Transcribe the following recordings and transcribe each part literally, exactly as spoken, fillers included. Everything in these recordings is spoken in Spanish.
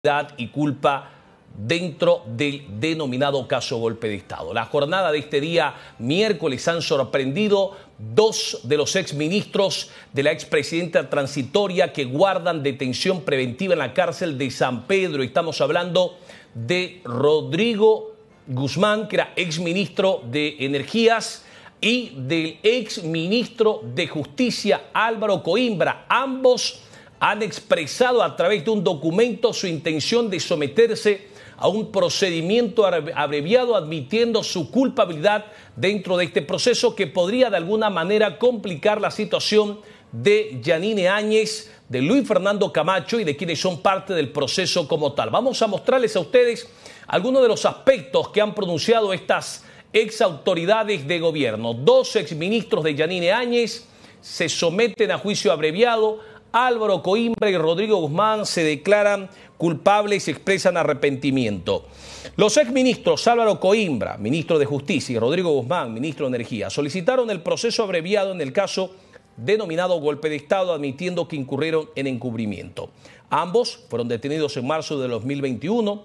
y culpa dentro del denominado caso golpe de Estado. La jornada de este día, miércoles, han sorprendido dos de los exministros de la expresidenta transitoria que guardan detención preventiva en la cárcel de San Pedro. Estamos hablando de Rodrigo Guzmán, que era exministro de Energías, y del exministro de Justicia, Álvaro Coimbra. Ambos han expresado a través de un documento su intención de someterse a un procedimiento abreviado, admitiendo su culpabilidad dentro de este proceso que podría de alguna manera complicar la situación de Yanine Áñez, de Luis Fernando Camacho y de quienes son parte del proceso como tal. Vamos a mostrarles a ustedes algunos de los aspectos que han pronunciado estas ex autoridades de gobierno. Dos exministros de Yanine Áñez se someten a juicio abreviado. Álvaro Coimbra y Rodrigo Guzmán se declaran culpables y se expresan arrepentimiento. Los exministros Álvaro Coimbra, ministro de Justicia, y Rodrigo Guzmán, ministro de Energía, solicitaron el proceso abreviado en el caso denominado golpe de Estado, admitiendo que incurrieron en encubrimiento. Ambos fueron detenidos en marzo de dos mil veintiuno,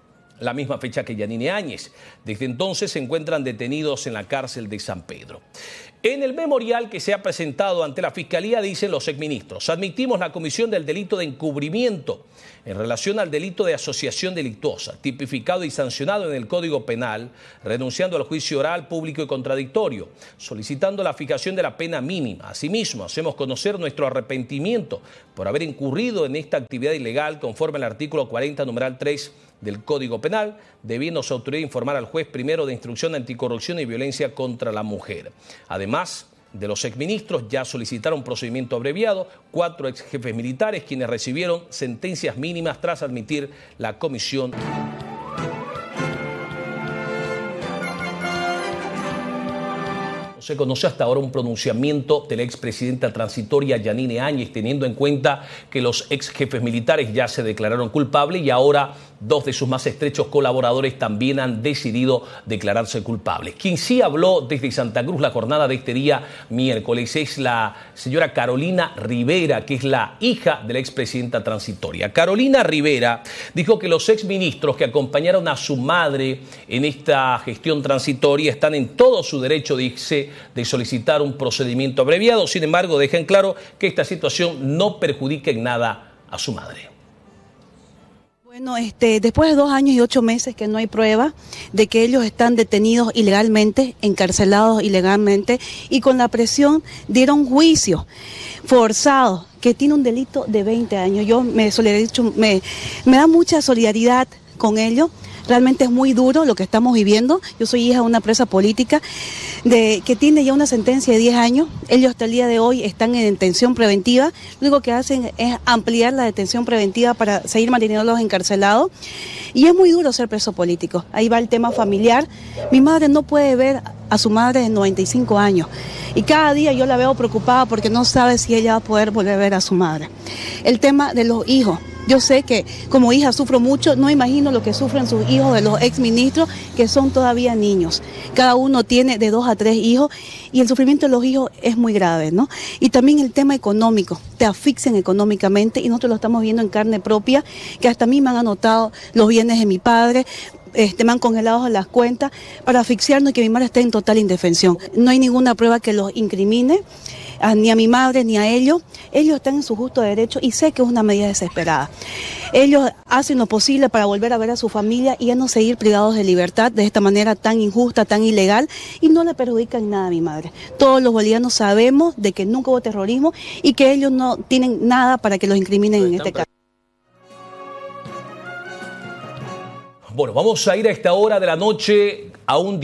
la misma fecha que Yanine Áñez. Desde entonces se encuentran detenidos en la cárcel de San Pedro. En el memorial que se ha presentado ante la Fiscalía dicen los exministros: admitimos la comisión del delito de encubrimiento en relación al delito de asociación delictuosa, tipificado y sancionado en el Código Penal, renunciando al juicio oral, público y contradictorio, solicitando la fijación de la pena mínima. Asimismo, hacemos conocer nuestro arrepentimiento por haber incurrido en esta actividad ilegal conforme al artículo cuarenta, numeral tres del Código Penal, debiendo su autoridad informar al juez primero de instrucción anticorrupción y violencia contra la mujer. Además de los exministros, ya solicitaron procedimiento abreviado cuatro ex jefes militares, quienes recibieron sentencias mínimas tras admitir la comisión. No se conoce hasta ahora un pronunciamiento de la expresidenta transitoria Yanine Áñez, teniendo en cuenta que los ex jefes militares ya se declararon culpables y ahora dos de sus más estrechos colaboradores también han decidido declararse culpables. Quien sí habló desde Santa Cruz la jornada de este día miércoles es la señora Carolina Rivera, que es la hija de la expresidenta transitoria. Carolina Rivera dijo que los exministros que acompañaron a su madre en esta gestión transitoria están en todo su derecho, dice, de solicitar un procedimiento abreviado. Sin embargo, deja en claro que esta situación no perjudica en nada a su madre. Bueno, este, después de dos años y ocho meses que no hay prueba de que ellos están detenidos ilegalmente, encarcelados ilegalmente, y con la presión dieron juicio forzado, que tiene un delito de veinte años. Yo me, solidarizo, me, me da mucha solidaridad con ellos. Realmente es muy duro lo que estamos viviendo. Yo soy hija de una presa política de, que tiene ya una sentencia de diez años. Ellos hasta el día de hoy están en detención preventiva. Lo único que hacen es ampliar la detención preventiva para seguir manteniéndolos encarcelados. Y es muy duro ser preso político. Ahí va el tema familiar. Mi madre no puede ver a su madre de noventa y cinco años. Y cada día yo la veo preocupada porque no sabe si ella va a poder volver a ver a su madre. El tema de los hijos. Yo sé que como hija sufro mucho, no imagino lo que sufren sus hijos de los exministros, que son todavía niños. Cada uno tiene de dos a tres hijos y el sufrimiento de los hijos es muy grave, ¿no? Y también el tema económico, te asfixian económicamente y nosotros lo estamos viendo en carne propia, que hasta a mí me han anotado los bienes de mi padre, Este, me han congelado las cuentas para asfixiarnos y que mi madre esté en total indefensión. No hay ninguna prueba que los incrimine, a, ni a mi madre ni a ellos. Ellos están en su justo derecho y sé que es una medida desesperada. Ellos hacen lo posible para volver a ver a su familia y ya no seguir privados de libertad de esta manera tan injusta, tan ilegal, y no le perjudican nada a mi madre. Todos los bolivianos sabemos de que nunca hubo terrorismo y que ellos no tienen nada para que los incriminen en este caso. Bueno, vamos a ir a esta hora de la noche a un